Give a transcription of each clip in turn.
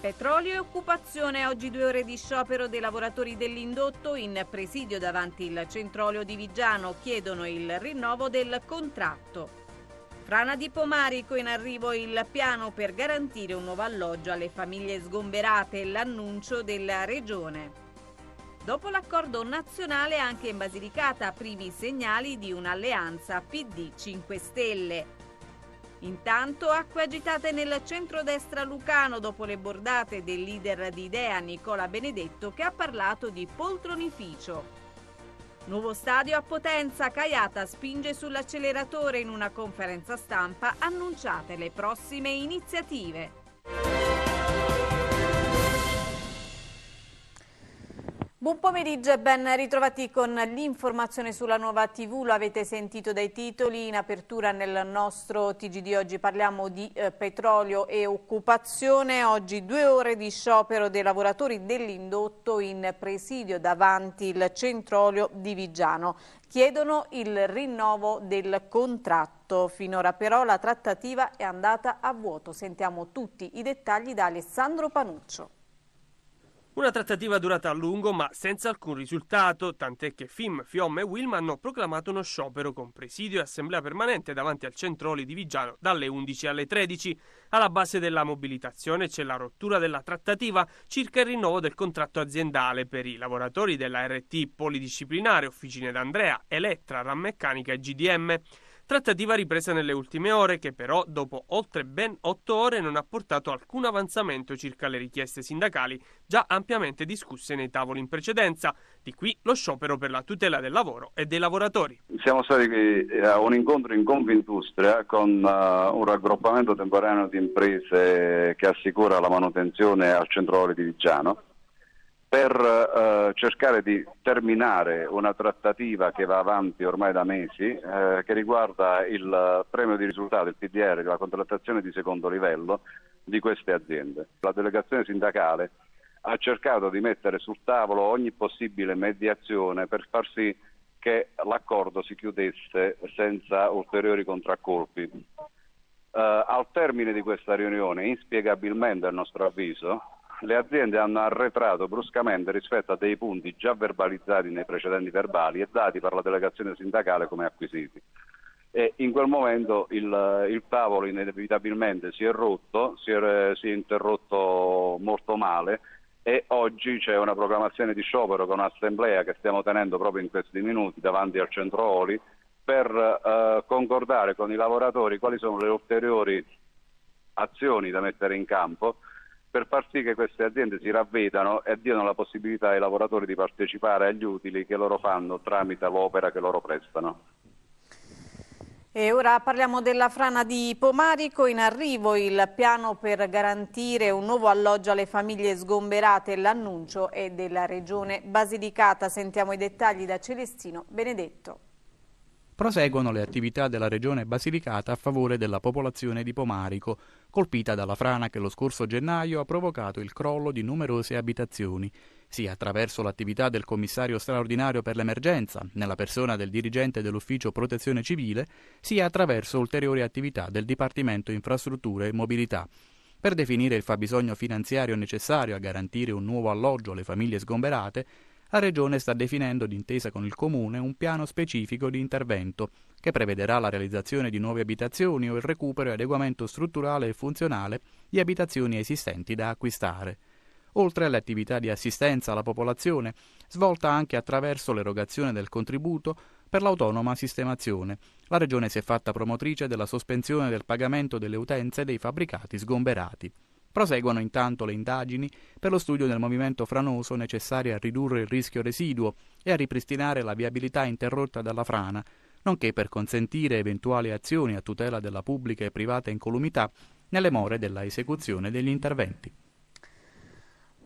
Petrolio e occupazione, oggi 2 ore di sciopero dei lavoratori dell'indotto in presidio davanti il centro olio di Viggiano, chiedono il rinnovo del contratto. Frana di Pomarico, in arrivo il piano per garantire un nuovo alloggio alle famiglie sgomberate, l'annuncio della Regione. Dopo l'accordo nazionale anche in Basilicata, primi segnali di un'alleanza PD 5 Stelle. Intanto acque agitate nel centrodestra lucano dopo le bordate del leader di Idea Nicola Benedetto, che ha parlato di poltronificio. Nuovo stadio a Potenza, Caiata spinge sull'acceleratore, in una conferenza stampa annunciate le prossime iniziative. Buon pomeriggio e ben ritrovati con l'informazione sulla Nuova TV. Lo avete sentito dai titoli. In apertura nel nostro TG di oggi parliamo di petrolio e occupazione. Oggi 2 ore di sciopero dei lavoratori dell'indotto in presidio davanti il centro olio di Viggiano. Chiedono il rinnovo del contratto. Finora però la trattativa è andata a vuoto. Sentiamo tutti i dettagli da Alessandro Panuccio. Una trattativa durata a lungo ma senza alcun risultato, tant'è che FIM, FIOM e WILM hanno proclamato uno sciopero con presidio e assemblea permanente davanti al centro olio di Viggiano dalle 11 alle 13. Alla base della mobilitazione c'è la rottura della trattativa circa il rinnovo del contratto aziendale per i lavoratori della RT Polidisciplinare, Officine d'Andrea, Elettra, Rammeccanica e GDM. Trattativa ripresa nelle ultime ore che però, dopo oltre ben 8 ore, non ha portato alcun avanzamento circa le richieste sindacali già ampiamente discusse nei tavoli in precedenza. Di qui lo sciopero per la tutela del lavoro e dei lavoratori. Siamo stati a un incontro in Confindustria con un raggruppamento temporaneo di imprese che assicura la manutenzione al centro olio di Viggiano, per cercare di terminare una trattativa che va avanti ormai da mesi, che riguarda il premio di risultato, il PDR, la contrattazione di secondo livello di queste aziende. La delegazione sindacale ha cercato di mettere sul tavolo ogni possibile mediazione per far sì che l'accordo si chiudesse senza ulteriori contraccolpi. Al termine di questa riunione, inspiegabilmente a nostro avviso, le aziende hanno arretrato bruscamente rispetto a dei punti già verbalizzati nei precedenti verbali e dati per la delegazione sindacale come acquisiti. E in quel momento il tavolo inevitabilmente si è rotto, si è interrotto molto male, e oggi c'è una proclamazione di sciopero con un'assemblea che stiamo tenendo proprio in questi minuti davanti al centro oli per concordare con i lavoratori quali sono le ulteriori azioni da mettere in campo per far sì che queste aziende si ravvedano e diano la possibilità ai lavoratori di partecipare agli utili che loro fanno tramite l'opera che loro prestano. E ora parliamo della frana di Pomarico. In arrivo il piano per garantire un nuovo alloggio alle famiglie sgomberate. L'annuncio è della Regione Basilicata. Sentiamo i dettagli da Celestino Benedetto. Proseguono le attività della Regione Basilicata a favore della popolazione di Pomarico, colpita dalla frana che lo scorso gennaio ha provocato il crollo di numerose abitazioni, sia attraverso l'attività del commissario straordinario per l'emergenza, nella persona del dirigente dell'ufficio protezione civile, sia attraverso ulteriori attività del Dipartimento Infrastrutture e Mobilità. Per definire il fabbisogno finanziario necessario a garantire un nuovo alloggio alle famiglie sgomberate, la Regione sta definendo, d'intesa con il Comune, un piano specifico di intervento che prevederà la realizzazione di nuove abitazioni o il recupero e adeguamento strutturale e funzionale di abitazioni esistenti da acquistare. Oltre alle attività di assistenza alla popolazione, svolta anche attraverso l'erogazione del contributo per l'autonoma sistemazione, la Regione si è fatta promotrice della sospensione del pagamento delle utenze dei fabbricati sgomberati. Proseguono intanto le indagini per lo studio del movimento franoso necessario a ridurre il rischio residuo e a ripristinare la viabilità interrotta dalla frana, nonché per consentire eventuali azioni a tutela della pubblica e privata incolumità nelle more della esecuzione degli interventi.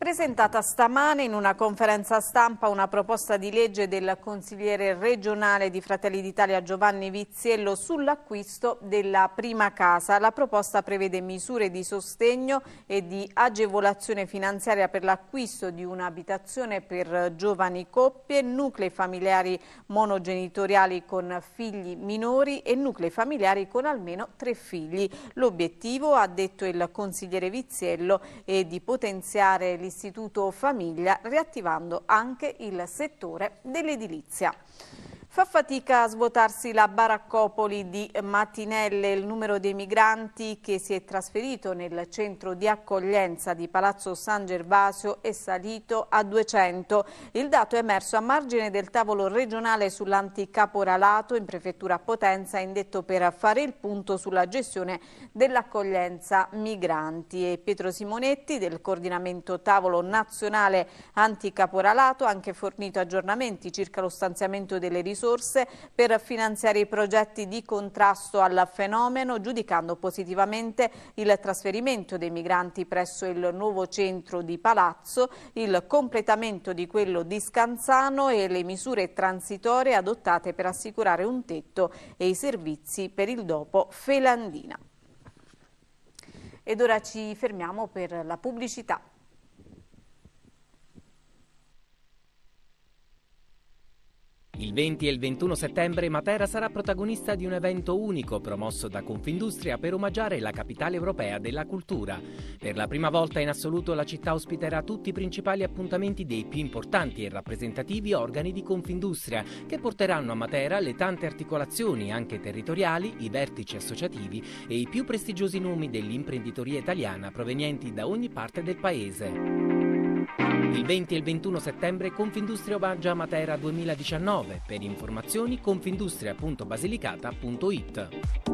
Presentata stamane in una conferenza stampa una proposta di legge del consigliere regionale di Fratelli d'Italia Giovanni Viziello sull'acquisto della prima casa. La proposta prevede misure di sostegno e di agevolazione finanziaria per l'acquisto di un'abitazione per giovani coppie, nuclei familiari monogenitoriali con figli minori e nuclei familiari con almeno 3 figli. L'obiettivo, ha detto il consigliere Viziello, è di potenziare l'Istituto Famiglia, riattivando anche il settore dell'edilizia. Fa fatica a svuotarsi la baraccopoli di Mattinelle. Il numero dei migranti che si è trasferito nel centro di accoglienza di Palazzo San Gervasio è salito a 200. Il dato è emerso a margine del tavolo regionale sull'anticaporalato in prefettura Potenza, indetto per fare il punto sulla gestione dell'accoglienza migranti. E Pietro Simonetti, del coordinamento tavolo nazionale anticaporalato, ha anche fornito aggiornamenti circa lo stanziamento delle risorse per finanziare i progetti di contrasto al fenomeno, giudicando positivamente il trasferimento dei migranti presso il nuovo centro di Palazzo, il completamento di quello di Scanzano e le misure transitorie adottate per assicurare un tetto e i servizi per il dopo Felandina. Ed ora ci fermiamo per la pubblicità. Il 20 e il 21 settembre Matera sarà protagonista di un evento unico promosso da Confindustria per omaggiare la capitale europea della cultura. Per la prima volta in assoluto la città ospiterà tutti i principali appuntamenti dei più importanti e rappresentativi organi di Confindustria, che porteranno a Matera le tante articolazioni anche territoriali, i vertici associativi e i più prestigiosi nomi dell'imprenditoria italiana provenienti da ogni parte del paese. Il 20 e il 21 settembre Confindustria omaggia Matera 2019. Per informazioni confindustria.basilicata.it.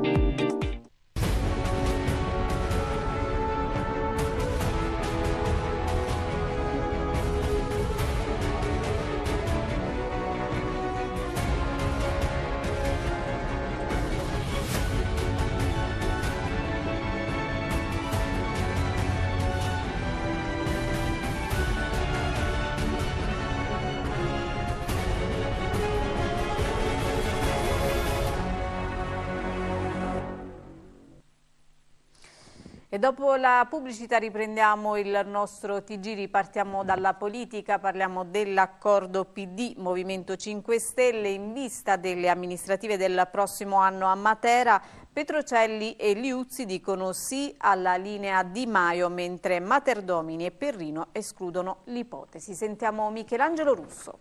E dopo la pubblicità riprendiamo il nostro TG, ripartiamo dalla politica, parliamo dell'accordo PD Movimento 5 Stelle in vista delle amministrative del prossimo anno a Matera. Petrocelli e Liuzzi dicono sì alla linea Di Maio, mentre Materdomini e Perrino escludono l'ipotesi. Sentiamo Michelangelo Russo.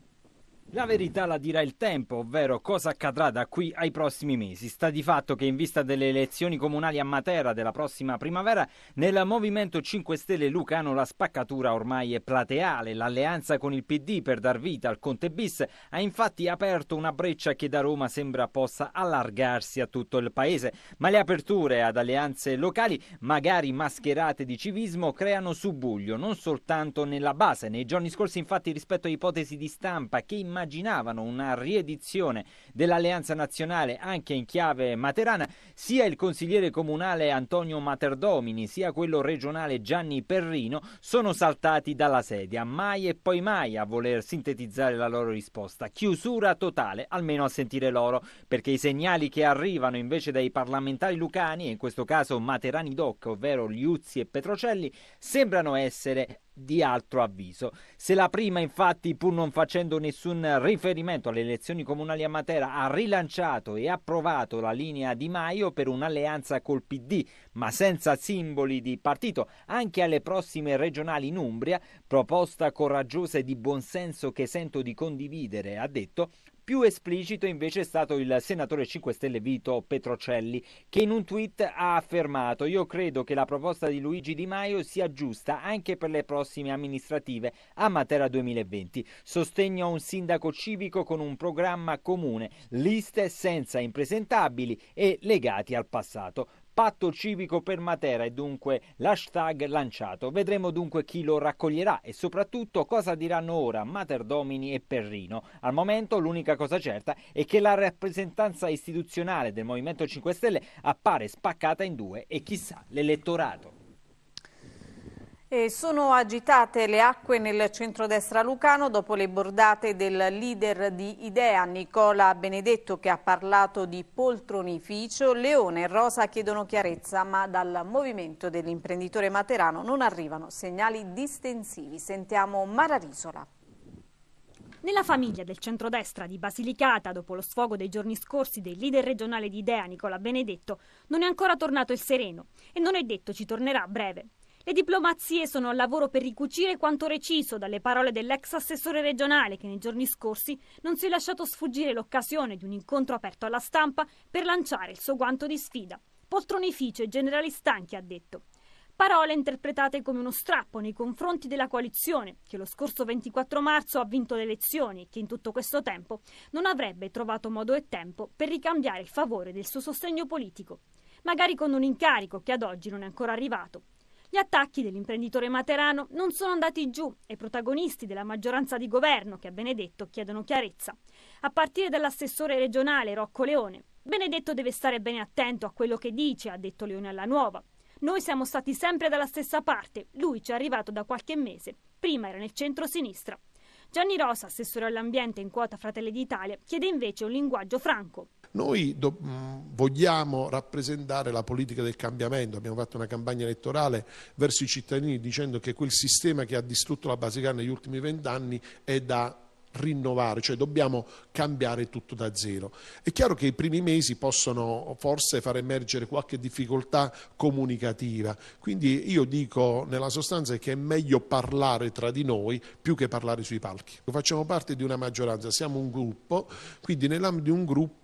La verità la dirà il tempo, ovvero cosa accadrà da qui ai prossimi mesi. Sta di fatto che in vista delle elezioni comunali a Matera della prossima primavera, nel Movimento 5 Stelle lucano la spaccatura ormai è plateale. L'alleanza con il PD per dar vita al Conte bis ha infatti aperto una breccia che da Roma sembra possa allargarsi a tutto il paese. Ma le aperture ad alleanze locali, magari mascherate di civismo, creano subbuglio non soltanto nella base. Nei giorni scorsi infatti, rispetto a ipotesi di stampa che immaginavano una riedizione dell'Alleanza Nazionale anche in chiave materana, sia il consigliere comunale Antonio Materdomini sia quello regionale Gianni Perrino sono saltati dalla sedia, mai e poi mai a voler sintetizzare la loro risposta. Chiusura totale, almeno a sentire loro, perché i segnali che arrivano invece dai parlamentari lucani, e in questo caso materani doc, ovvero Liuzzi e Petrocelli, sembrano essere di altro avviso. Se la prima infatti, pur non facendo nessun riferimento alle elezioni comunali a Matera, ha rilanciato e approvato la linea Di Maio per un'alleanza col PD, ma senza simboli di partito, anche alle prossime regionali in Umbria, proposta coraggiosa e di buonsenso che sento di condividere, ha detto. Più esplicito invece è stato il senatore 5 Stelle Vito Petrocelli, che in un tweet ha affermato: io credo che la proposta di Luigi Di Maio sia giusta anche per le prossime amministrative a Matera 2020. Sostegno a un sindaco civico con un programma comune, liste senza impresentabili e legati al passato. Patto civico per Matera è dunque l'hashtag lanciato. Vedremo dunque chi lo raccoglierà e soprattutto cosa diranno ora Materdomini e Perrino. Al momento l'unica cosa certa è che la rappresentanza istituzionale del Movimento 5 Stelle appare spaccata in due e chissà l'elettorato. E sono agitate le acque nel centrodestra lucano dopo le bordate del leader di Idea, Nicola Benedetto, che ha parlato di poltronificio. Leone e Rosa chiedono chiarezza, ma dal movimento dell'imprenditore materano non arrivano segnali distensivi. Sentiamo Mara Risola. Nella famiglia del centrodestra di Basilicata, dopo lo sfogo dei giorni scorsi del leader regionale di Idea, Nicola Benedetto, non è ancora tornato il sereno e non è detto ci tornerà a breve. Le diplomazie sono al lavoro per ricucire quanto reciso dalle parole dell'ex assessore regionale che nei giorni scorsi non si è lasciato sfuggire l'occasione di un incontro aperto alla stampa per lanciare il suo guanto di sfida. Poltronificio e generali stanchi, ha detto. Parole interpretate come uno strappo nei confronti della coalizione che lo scorso 24 marzo ha vinto le elezioni e che in tutto questo tempo non avrebbe trovato modo e tempo per ricambiare il favore del suo sostegno politico, magari con un incarico che ad oggi non è ancora arrivato. Gli attacchi dell'imprenditore materano non sono andati giù e i protagonisti della maggioranza di governo che a Benedetto chiedono chiarezza, a partire dall'assessore regionale Rocco Leone. Benedetto deve stare bene attento a quello che dice, ha detto Leone alla Nuova. Noi siamo stati sempre dalla stessa parte, lui ci è arrivato da qualche mese, prima era nel centro-sinistra. Gianni Rosa, assessore all'ambiente in quota Fratelli d'Italia, chiede invece un linguaggio franco. Noi vogliamo rappresentare la politica del cambiamento, abbiamo fatto una campagna elettorale verso i cittadini dicendo che quel sistema che ha distrutto la Basilicata negli ultimi 20 anni è da rinnovare, cioè dobbiamo cambiare tutto da zero. È chiaro che i primi mesi possono forse far emergere qualche difficoltà comunicativa, quindi io dico nella sostanza che è meglio parlare tra di noi più che parlare sui palchi. Facciamo parte di una maggioranza, siamo un gruppo, quindi nell'ambito di un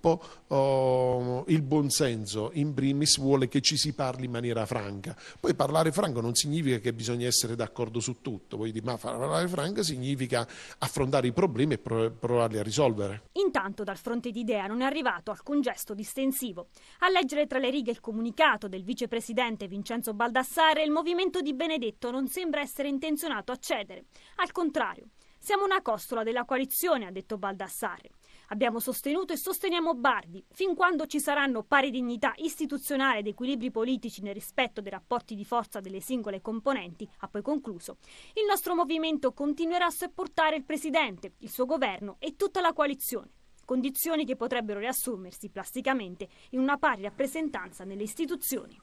gruppo il buonsenso in primis vuole che ci si parli in maniera franca. Poi parlare franco non significa che bisogna essere d'accordo su tutto, ma parlare franca significa affrontare i problemi e provarli a risolvere. Intanto dal fronte di Idea non è arrivato alcun gesto distensivo. A leggere tra le righe il comunicato del vicepresidente Vincenzo Baldassarre, il movimento di Benedetto non sembra essere intenzionato a cedere. Al contrario, siamo una costola della coalizione, ha detto Baldassarre. Abbiamo sostenuto e sosteniamo Bardi. Fin quando ci saranno pari dignità istituzionale ed equilibri politici nel rispetto dei rapporti di forza delle singole componenti, ha poi concluso, il nostro movimento continuerà a supportare il Presidente, il suo governo e tutta la coalizione. Condizioni che potrebbero riassumersi plasticamente in una pari rappresentanza nelle istituzioni.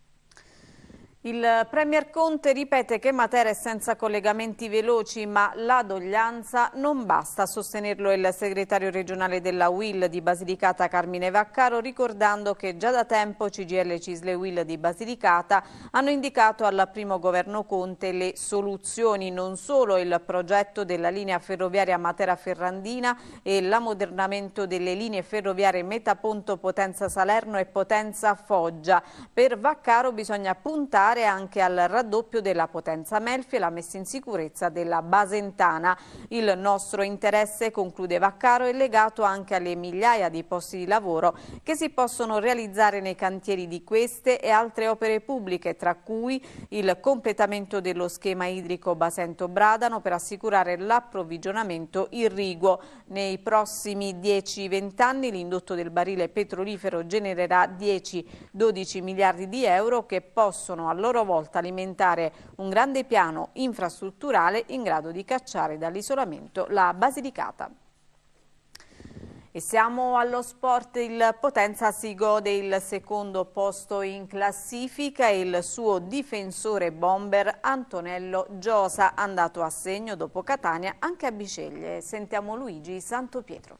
Il Premier Conte ripete che Matera è senza collegamenti veloci, ma la doglianza non basta. A sostenerlo il segretario regionale della UIL di Basilicata Carmine Vaccaro, ricordando che già da tempo CGIL, CISL e UIL di Basilicata hanno indicato al primo governo Conte le soluzioni, non solo il progetto della linea ferroviaria Matera-Ferrandina e l'ammodernamento delle linee ferroviarie Metaponto Potenza-Salerno e Potenza-Foggia. Per Vaccaro bisogna puntare anche al raddoppio della Potenza Melfi e la messa in sicurezza della Basentana. Il nostro interesse, conclude Vaccaro, è legato anche alle migliaia di posti di lavoro che si possono realizzare nei cantieri di queste e altre opere pubbliche, tra cui il completamento dello schema idrico Basento-Bradano per assicurare l'approvvigionamento irriguo. Nei prossimi 10-20 anni l'indotto del barile petrolifero genererà 10-12 miliardi di euro che possono a loro volta alimentare un grande piano infrastrutturale in grado di cacciare dall'isolamento la Basilicata. E siamo allo sport. Il Potenza si gode il secondo posto in classifica e il suo difensore bomber Antonello Giosa, andato a segno dopo Catania anche a Biceglie. Sentiamo Luigi Santopietro.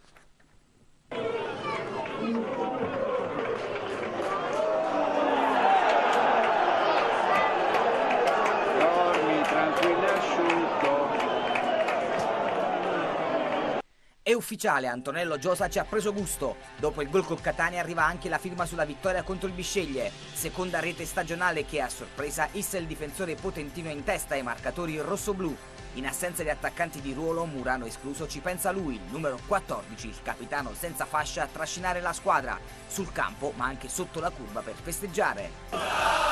È ufficiale, Antonello Giosa ci ha preso gusto. Dopo il gol col Catania arriva anche la firma sulla vittoria contro il Bisceglie. Seconda rete stagionale che a sorpresa issa il difensore potentino in testa ai marcatori rossoblù. In assenza di attaccanti di ruolo, Murano escluso, ci pensa lui, il numero 14, il capitano senza fascia, a trascinare la squadra sul campo ma anche sotto la curva per festeggiare.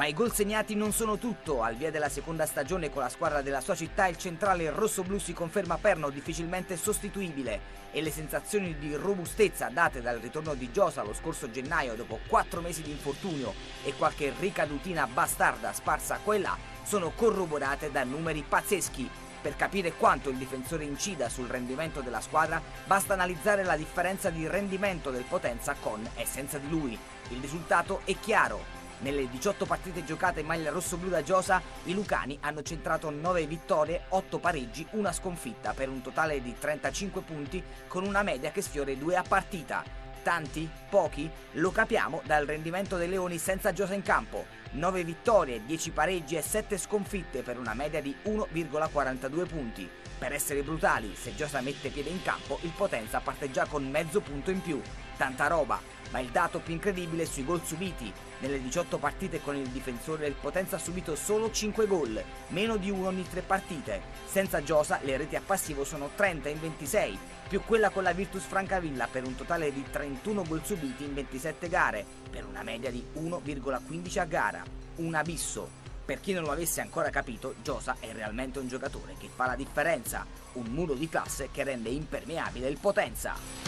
Ma i gol segnati non sono tutto. Al via della seconda stagione con la squadra della sua città, il centrale rossoblu si conferma perno, difficilmente sostituibile, e le sensazioni di robustezza date dal ritorno di Giosa lo scorso gennaio dopo 4 mesi di infortunio e qualche ricadutina bastarda sparsa qua e là sono corroborate da numeri pazzeschi. Per capire quanto il difensore incida sul rendimento della squadra basta analizzare la differenza di rendimento del Potenza con e senza di lui. Il risultato è chiaro. Nelle 18 partite giocate in maglia rossoblu da Giosa, i lucani hanno centrato 9 vittorie, 8 pareggi, una sconfitta per un totale di 35 punti con una media che sfiora 2 a partita. Tanti? Pochi? Lo capiamo dal rendimento dei leoni senza Giosa in campo. 9 vittorie, 10 pareggi e 7 sconfitte per una media di 1,42 punti. Per essere brutali, se Giosa mette piede in campo, il Potenza parte già con mezzo punto in più. Tanta roba, ma il dato più incredibile è sui gol subiti. Nelle 18 partite con il difensore del Potenza ha subito solo 5 gol, meno di uno ogni 3 partite. Senza Giosa le reti a passivo sono 30 in 26, più quella con la Virtus Francavilla per un totale di 31 gol subiti in 27 gare, per una media di 1,15 a gara. Un abisso. Per chi non lo avesse ancora capito, Giosa è realmente un giocatore che fa la differenza, un muro di classe che rende impermeabile il Potenza.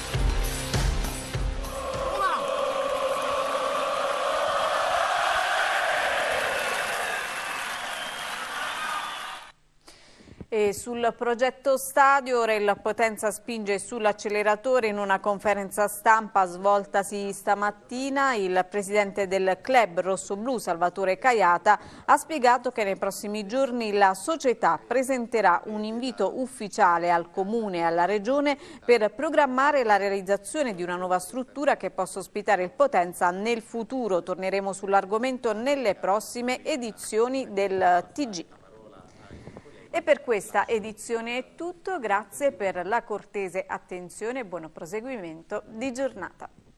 E sul progetto stadio ora il Potenza spinge sull'acceleratore. In una conferenza stampa svoltasi stamattina il presidente del club rossoblu Salvatore Caiata ha spiegato che nei prossimi giorni la società presenterà un invito ufficiale al Comune e alla Regione per programmare la realizzazione di una nuova struttura che possa ospitare il Potenza nel futuro. Torneremo sull'argomento nelle prossime edizioni del TG. E per questa edizione è tutto, grazie per la cortese attenzione e buon proseguimento di giornata.